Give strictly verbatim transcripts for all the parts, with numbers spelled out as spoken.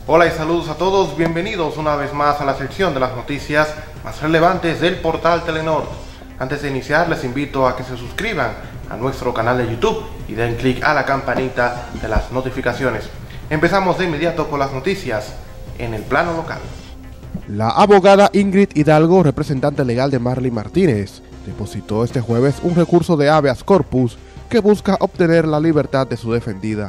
Hola y saludos a todos, bienvenidos una vez más a la sección de las noticias más relevantes del portal Telenor. Antes de iniciar les invito a que se suscriban a nuestro canal de YouTube y den clic a la campanita de las notificaciones. Empezamos de inmediato con las noticias en el plano local. La abogada Ingrid Hidalgo, representante legal de Marley Martínez, depositó este jueves un recurso de habeas corpus que busca obtener la libertad de su defendida.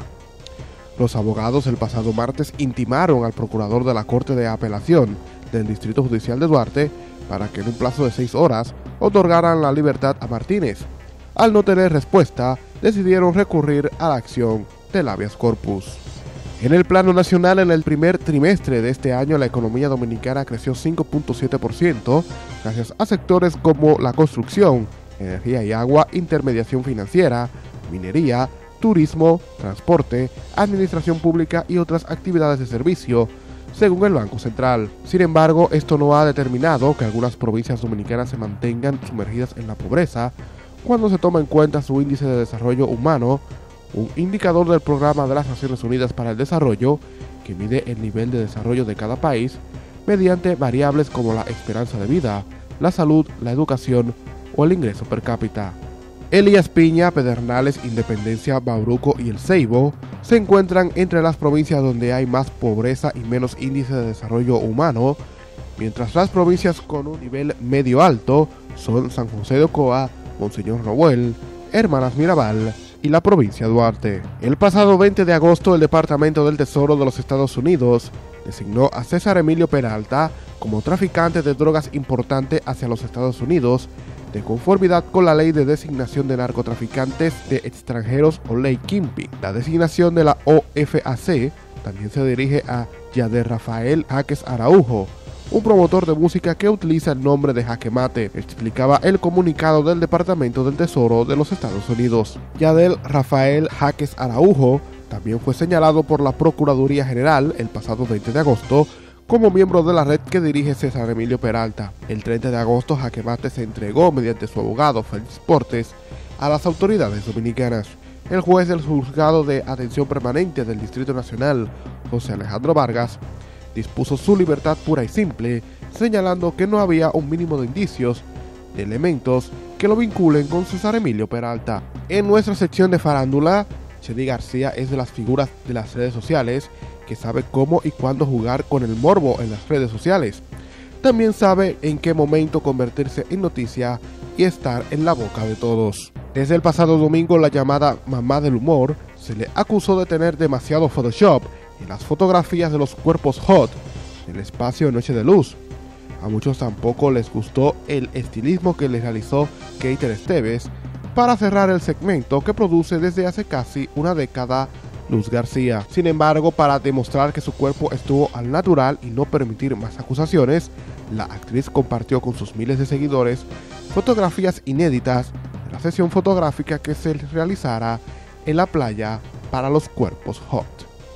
Los abogados el pasado martes intimaron al procurador de la Corte de Apelación del Distrito Judicial de Duarte para que en un plazo de seis horas otorgaran la libertad a Martínez. Al no tener respuesta, decidieron recurrir a la acción del habeas corpus. En el plano nacional, en el primer trimestre de este año, la economía dominicana creció cinco punto siete por ciento gracias a sectores como la construcción, energía y agua, intermediación financiera, minería, turismo, transporte, administración pública y otras actividades de servicio, según el Banco Central. Sin embargo, esto no ha determinado que algunas provincias dominicanas se mantengan sumergidas en la pobreza cuando se toma en cuenta su índice de desarrollo humano, un indicador del Programa de las Naciones Unidas para el Desarrollo, que mide el nivel de desarrollo de cada país mediante variables como la esperanza de vida, la salud, la educación o el ingreso per cápita. Elías Piña, Pedernales, Independencia, Bauruco y El Ceibo se encuentran entre las provincias donde hay más pobreza y menos índice de desarrollo humano, mientras las provincias con un nivel medio alto son San José de Ocoa, Monseñor Noel, Hermanas Mirabal y la provincia de Duarte. El pasado veinte de agosto, el Departamento del Tesoro de los Estados Unidos designó a César Emilio Peralta como traficante de drogas importante hacia los Estados Unidos, de conformidad con la Ley de Designación de Narcotraficantes de Extranjeros o Ley Kingpin. La designación de la O F A C también se dirige a Yader Rafael Jaques Araujo, un promotor de música que utiliza el nombre de Jaque Mate, explicaba el comunicado del Departamento del Tesoro de los Estados Unidos. Yader Rafael Jaques Araujo también fue señalado por la Procuraduría General el pasado veinte de agosto como miembro de la red que dirige César Emilio Peralta. El treinta de agosto, Jaque Mate se entregó mediante su abogado Félix Portes a las autoridades dominicanas. El juez del Juzgado de Atención Permanente del Distrito Nacional, José Alejandro Vargas, dispuso su libertad pura y simple, señalando que no había un mínimo de indicios, de elementos que lo vinculen con César Emilio Peralta. En nuestra sección de farándula, Chedi García es de las figuras de las redes sociales que sabe cómo y cuándo jugar con el morbo en las redes sociales. También sabe en qué momento convertirse en noticia y estar en la boca de todos. Desde el pasado domingo, la llamada mamá del humor se le acusó de tener demasiado Photoshop en las fotografías de los cuerpos hot del espacio Noche de Luz. A muchos tampoco les gustó el estilismo que le realizó Keiter Esteves para cerrar el segmento que produce desde hace casi una década Luz García. Sin embargo, para demostrar que su cuerpo estuvo al natural y no permitir más acusaciones, la actriz compartió con sus miles de seguidores fotografías inéditas de la sesión fotográfica que se realizará en la playa para los cuerpos hot.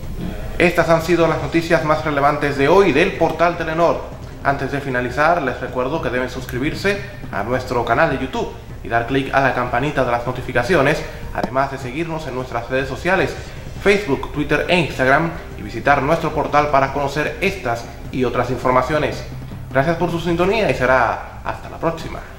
Estas han sido las noticias más relevantes de hoy del portal Telenor. Antes de finalizar, les recuerdo que deben suscribirse a nuestro canal de YouTube y dar clic a la campanita de las notificaciones, además de seguirnos en nuestras redes sociales, Facebook, Twitter e Instagram, y visitar nuestro portal para conocer estas y otras informaciones. Gracias por su sintonía y será hasta la próxima.